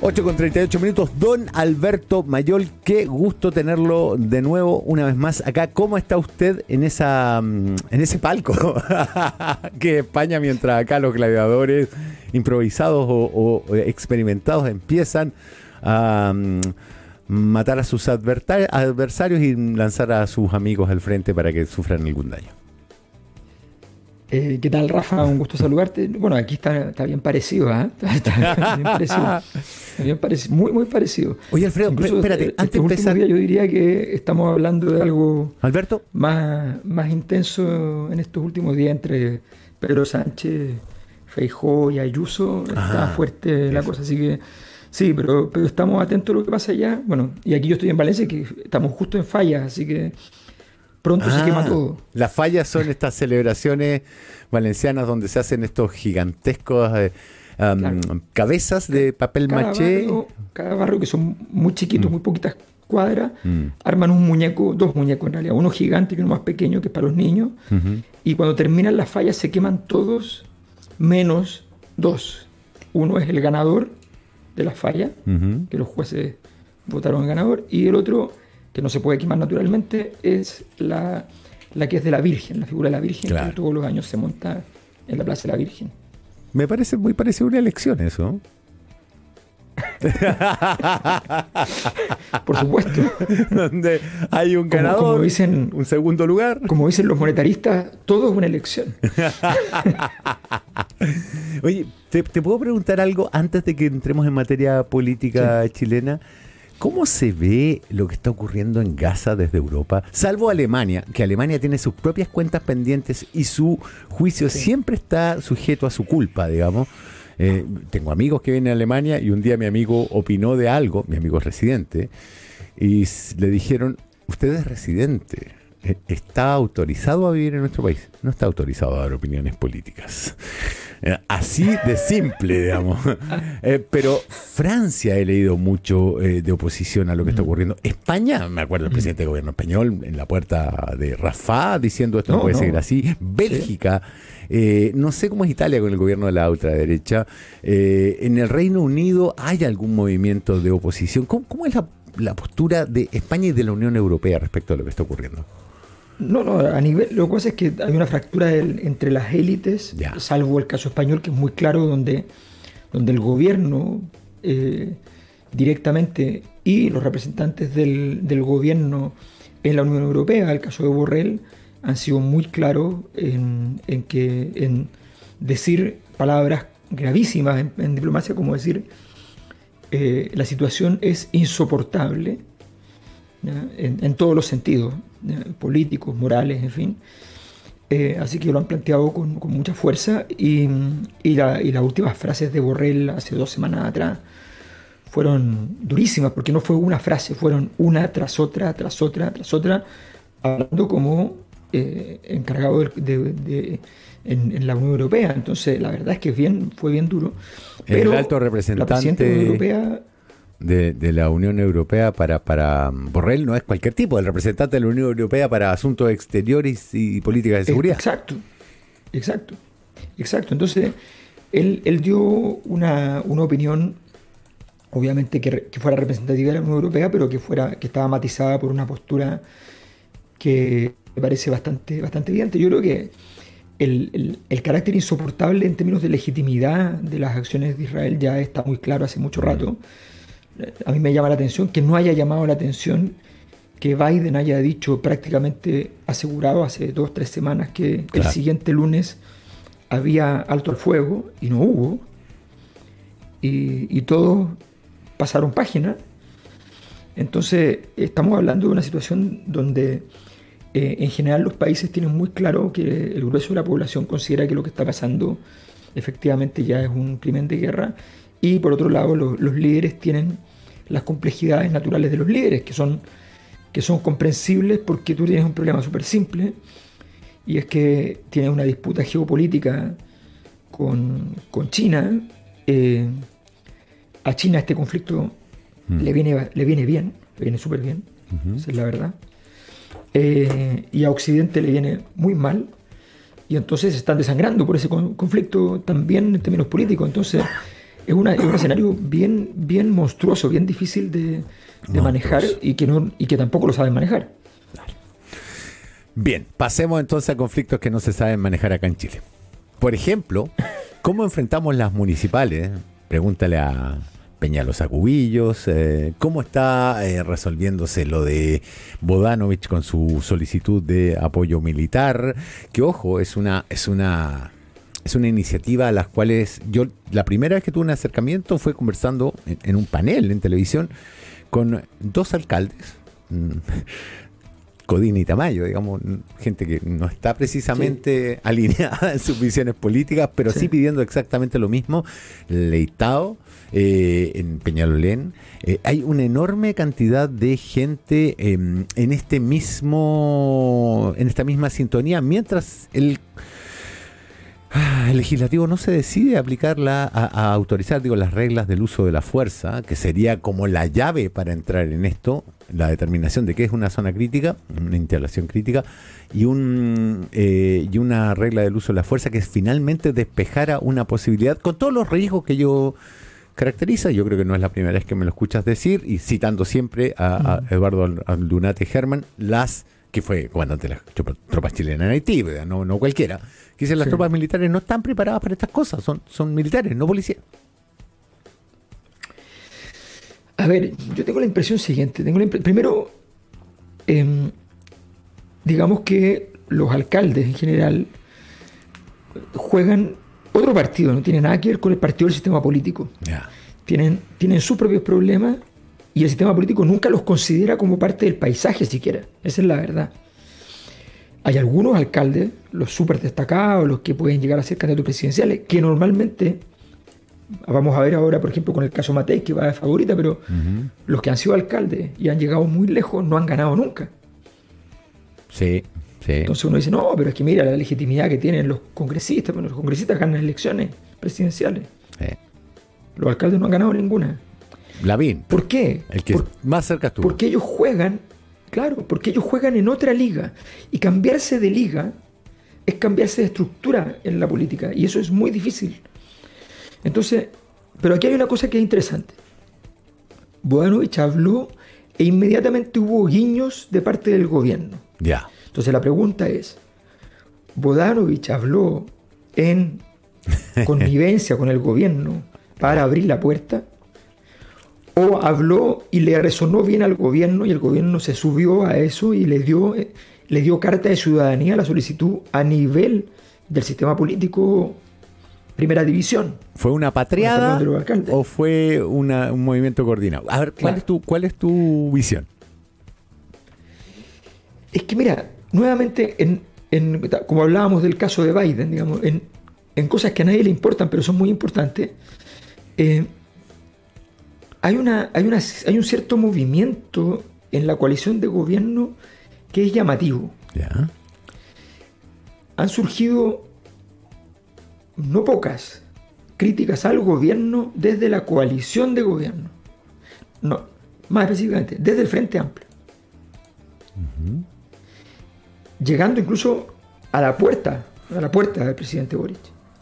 8:38. Don Alberto Mayol, qué gusto tenerlo de nuevo una vez más acá. ¿Cómo está usted en ese palco que España, mientras acá los gladiadores improvisados o experimentados empiezan a matar a sus adversarios y lanzar a sus amigos al frente para que sufran algún daño? ¿Qué tal, Rafa? Un gusto saludarte. Bueno, aquí está bien parecido, ¿eh? Está bien parecido. Está bien parecido, muy parecido. Oye, Alfredo, incluso, espérate, antes de empezar... yo diría que estamos hablando de algo Alberto, más intenso en estos últimos días entre Pedro Sánchez, Feijóo y Ayuso. Está fuerte la cosa, así que sí, pero estamos atentos a lo que pasa allá. Bueno, y aquí yo estoy en Valencia, que estamos justo en Fallas, así que pronto se quema todo. Las fallas son estas celebraciones valencianas donde se hacen estos gigantescos cabezas de papel maché. Cada barrio, que son muy chiquitos, muy poquitas cuadras, arman un muñeco, dos muñecos en realidad, uno gigante y uno más pequeño, que es para los niños. Y cuando terminan las fallas se queman todos menos dos. Uno es el ganador de la falla, que los jueces votaron ganador, y el otro, que no se puede quemar naturalmente, es la que es de la Virgen, la figura de la Virgen, claro, que todos los años se monta en la Plaza de la Virgen. Me parece muy parecido a una elección eso. Por supuesto. Donde hay un ganador, como dicen, un segundo lugar. Como dicen los monetaristas, todo es una elección. Oye, ¿te puedo preguntar algo antes de que entremos en materia política chilena? ¿Cómo se ve lo que está ocurriendo en Gaza desde Europa? Salvo Alemania, que Alemania tiene sus propias cuentas pendientes y su juicio siempre está sujeto a su culpa, digamos. Tengo amigos que vienen a Alemania y un día mi amigo opinó de algo, mi amigo es residente, y le dijeron, usted es residente, ¿está autorizado a vivir en nuestro país? No está autorizado a dar opiniones políticas. Así de simple, digamos. Pero Francia he leído mucho de oposición a lo que está ocurriendo. España, me acuerdo del presidente del gobierno español en la puerta de Rafah diciendo esto no puede ser así. Bélgica, no sé cómo es Italia con el gobierno de la ultraderecha. En el Reino Unido hay algún movimiento de oposición. ¿Cómo es la postura de España y de la Unión Europea respecto a lo que está ocurriendo? No, lo que pasa es que hay una fractura entre las élites, salvo el caso español, que es muy claro, donde el gobierno directamente y los representantes del gobierno en la Unión Europea, el caso de Borrell, han sido muy claros en decir palabras gravísimas en diplomacia, como decir la situación es insoportable, en todos los sentidos, políticos, morales, en fin. Así que lo han planteado con mucha fuerza y las últimas frases de Borrell hace 2 semanas atrás fueron durísimas, porque no fue una frase, fueron una tras otra, hablando como encargado en la Unión Europea. Entonces la verdad es que fue bien duro. Pero el alto representante de la Unión Europea para Borrell no es cualquier tipo, el representante de la Unión Europea para asuntos exteriores y políticas de seguridad. Exacto. Entonces, él dio una opinión, obviamente que fuera representativa de la Unión Europea, pero que estaba matizada por una postura que me parece bastante evidente. Yo creo que el carácter insoportable en términos de legitimidad de las acciones de Israel ya está muy claro hace mucho rato. A mí me llama la atención que no haya llamado la atención que Biden haya dicho, prácticamente asegurado hace 2-3 semanas, que el siguiente lunes había alto al fuego, y no hubo, y todos pasaron página. Entonces estamos hablando de una situación donde en general los países tienen muy claro que el grueso de la población considera que lo que está pasando efectivamente ya es un crimen de guerra. Y por otro lado, los líderes tienen las complejidades naturales de los líderes, que son comprensibles, porque tú tienes un problema súper simple, y es que tienes una disputa geopolítica con China. A China este conflicto le viene bien, le viene súper bien, esa es la verdad. Y a Occidente le viene muy mal, y entonces se están desangrando por ese conflicto también en términos políticos. Entonces es un escenario bien monstruoso, bien difícil de manejar y que tampoco lo saben manejar. Bien, pasemos entonces a conflictos que no se saben manejar acá en Chile. Por ejemplo, ¿cómo enfrentamos las municipales? Pregúntale a Peñalosa Cubillos, ¿cómo está resolviéndose lo de Bodanovich con su solicitud de apoyo militar? Que ojo, es una iniciativa a las cuales yo, la primera vez que tuve un acercamiento fue conversando en un panel en televisión con dos alcaldes, Codina y Tamayo, digamos, gente que no está precisamente alineada en sus visiones políticas, pero sí pidiendo exactamente lo mismo. Leitao, en Peñalolén, hay una enorme cantidad de gente en esta misma sintonía, mientras el legislativo no se decide a aplicarla, a autorizar, las reglas del uso de la fuerza, que sería como la llave para entrar en esto, la determinación de qué es una zona crítica, una instalación crítica, y una regla del uso de la fuerza que finalmente despejara una posibilidad, con todos los riesgos que ello caracteriza. Yo creo que no es la primera vez que me lo escuchas decir, y citando siempre a Eduardo Aldunate Herman, que fue comandante de las tropas chilenas en Haití, no cualquiera, que dice las tropas militares no están preparadas para estas cosas, son militares, no policías. A ver, yo tengo la impresión siguiente. Primero, digamos que los alcaldes en general juegan otro partido, no tiene nada que ver con el partido del sistema político. Yeah. Tienen sus propios problemas y el sistema político nunca los considera como parte del paisaje siquiera. Esa es la verdad. Hay algunos alcaldes, los súper destacados, los que pueden llegar a ser candidatos presidenciales, que normalmente, vamos a ver ahora, por ejemplo, con el caso Matei, que va de favorita, pero los que han sido alcaldes y han llegado muy lejos no han ganado nunca. Sí. Entonces uno dice, no, pero es que mira la legitimidad que tienen los congresistas. Bueno, los congresistas ganan elecciones presidenciales. Sí. Los alcaldes no han ganado ninguna. Lavín. ¿Por qué? El que más cerca estuvo. Porque ellos juegan en otra liga. Y cambiarse de liga es cambiarse de estructura en la política. Y eso es muy difícil. Entonces, pero aquí hay una cosa que es interesante. Bodanovich habló e inmediatamente hubo guiños de parte del gobierno. Ya. Entonces la pregunta es, ¿Bodanovich habló en connivencia con el gobierno para abrir la puerta? ¿O habló y le resonó bien al gobierno y el gobierno se subió a eso y le dio carta de ciudadanía a la solicitud a nivel del sistema político primera división? ¿Fue una patriada o fue un movimiento coordinado? A ver, ¿cuál es tu visión? Es que mira, nuevamente, como hablábamos del caso de Biden, digamos, en cosas que a nadie le importan, pero son muy importantes, hay un cierto movimiento en la coalición de gobierno que es llamativo. Yeah. Han surgido no pocas críticas al gobierno desde la coalición de gobierno. No, más específicamente, desde el Frente Amplio. Llegando incluso a la puerta del presidente Boric.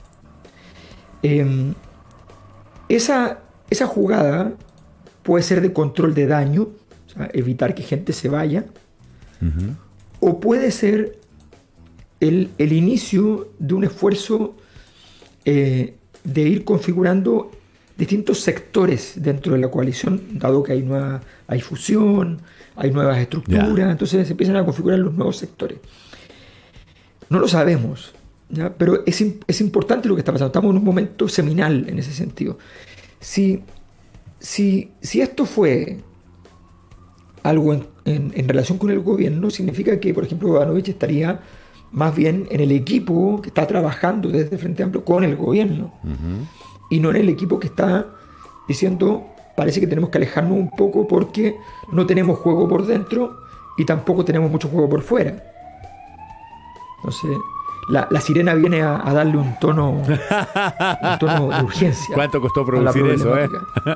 Esa jugada puede ser de control de daño, o sea, evitar que gente se vaya, o puede ser el inicio de un esfuerzo de ir configurando distintos sectores dentro de la coalición, dado que hay fusión, hay nuevas estructuras, entonces se empiezan a configurar los nuevos sectores. No lo sabemos, ¿ya? Pero es importante lo que está pasando. Estamos en un momento seminal en ese sentido. Si esto fue algo en relación con el gobierno, significa que, por ejemplo, Bodanovich estaría más bien en el equipo que está trabajando desde Frente Amplio con el gobierno, y no en el equipo que está diciendo, parece que tenemos que alejarnos un poco porque no tenemos juego por dentro y tampoco tenemos mucho juego por fuera. Entonces, la sirena viene a darle un tono de urgencia. ¿Cuánto costó producir eso? Es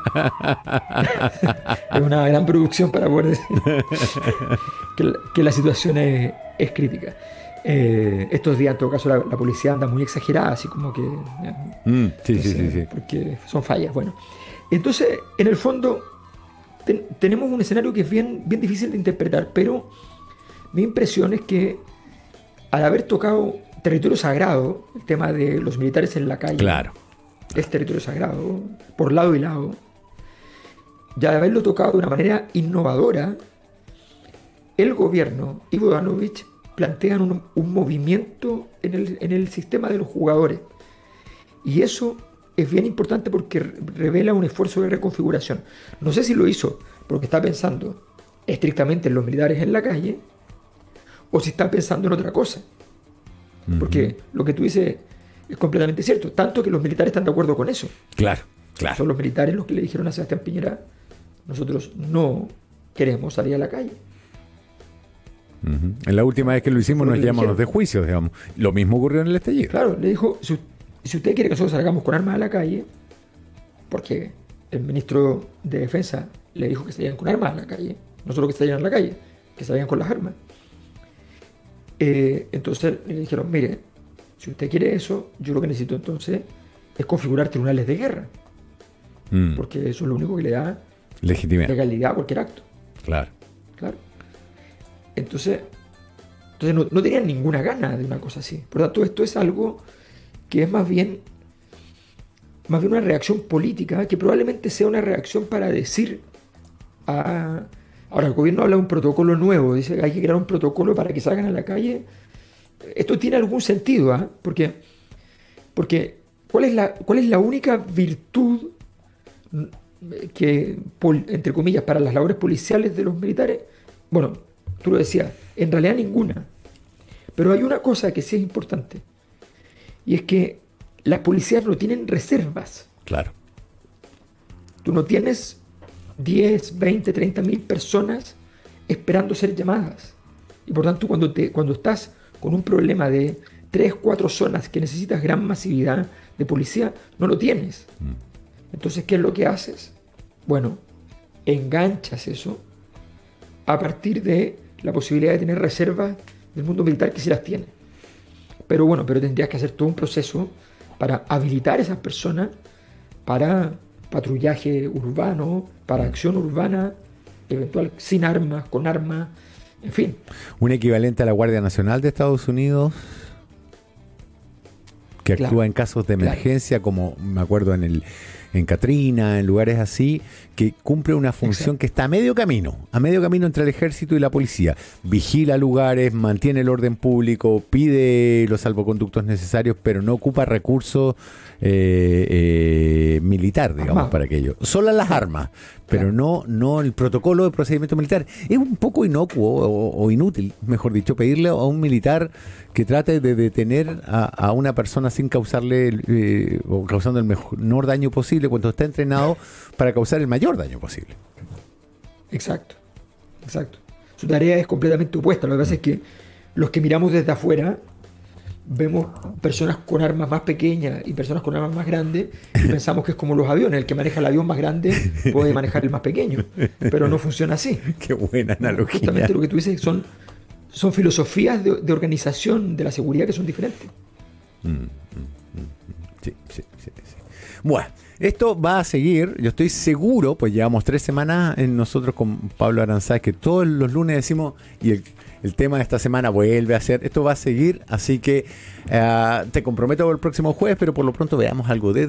una gran producción para poder decir que la situación es crítica. Estos días, en todo caso, la policía anda muy exagerada, así como que... Sí. Porque son fallas, bueno. Entonces, en el fondo, tenemos un escenario que es bien difícil de interpretar, pero mi impresión es que al haber tocado territorio sagrado, el tema de los militares en la calle, claro, es territorio sagrado, por lado y lado, ya de haberlo tocado de una manera innovadora, el gobierno y Bodanovich plantean un movimiento en el sistema de los jugadores. Y eso es bien importante porque revela un esfuerzo de reconfiguración. No sé si lo hizo porque está pensando estrictamente en los militares en la calle o si está pensando en otra cosa. Porque lo que tú dices es completamente cierto. Tanto que los militares están de acuerdo con eso. Claro. Son los militares los que le dijeron a Sebastián Piñera: nosotros no queremos salir a la calle. En la última vez que lo hicimos nos llamamos de juicio, digamos. Lo mismo ocurrió en el estallido. Claro, le dijo, si usted quiere que nosotros salgamos con armas a la calle, porque el ministro de Defensa le dijo que salían con armas a la calle, no solo que salían a la calle, que salían con las armas. Entonces le dijeron: mire, si usted quiere eso, yo lo que necesito entonces es configurar tribunales de guerra, porque eso es lo único que le da legitimidad, legalidad a cualquier acto. Claro. Entonces no tenían ninguna gana de una cosa así. Por lo tanto, esto es algo que es más bien una reacción política, que probablemente sea una reacción para decir ahora el gobierno habla de un protocolo nuevo, dice que hay que crear un protocolo para que salgan a la calle. Esto tiene algún sentido, ¿eh? Porque ¿cuál es la única virtud que, entre comillas, para las labores policiales de los militares? Bueno, tú lo decías, en realidad ninguna. Pero hay una cosa que sí es importante, y es que las policías no tienen reservas. Claro. Tú no tienes 10, 20, 30 mil personas esperando ser llamadas. Y por tanto, cuando estás con un problema de 3, 4 zonas que necesitas gran masividad de policía, no lo tienes. Entonces, ¿qué es lo que haces? Bueno, enganchas eso a partir de la posibilidad de tener reservas del mundo militar, que sí las tiene. Pero tendrías que hacer todo un proceso para habilitar a esas personas para patrullaje urbano, para acción urbana, eventual sin armas, con armas, en fin. Un equivalente a la Guardia Nacional de Estados Unidos, que actúa en casos de emergencia, como me acuerdo en Katrina, en lugares así, que cumple una función que está a medio camino entre el ejército y la policía. Vigila lugares, mantiene el orden público, pide los salvoconductos necesarios, pero no ocupa recursos militar, digamos, para aquello. Solo las armas, pero no el protocolo de procedimiento militar. Es un poco inocuo o inútil, mejor dicho, pedirle a un militar que trate de detener a una persona sin causarle o causando el menor daño posible, cuando está entrenado para causar el mayor daño posible. Exacto. Su tarea es completamente opuesta. Lo que pasa es que los que miramos desde afuera vemos personas con armas más pequeñas y personas con armas más grandes y pensamos que es como los aviones: el que maneja el avión más grande puede manejar el más pequeño, pero no funciona así. Qué buena analogía. Justamente lo que tú dices son filosofías de organización de la seguridad que son diferentes. Sí. Bueno, esto va a seguir, yo estoy seguro, pues llevamos 3 semanas nosotros con Pablo Aranzáz, que todos los lunes decimos, y el tema de esta semana vuelve a ser, esto va a seguir, así que te comprometo el próximo jueves, pero por lo pronto veamos algo de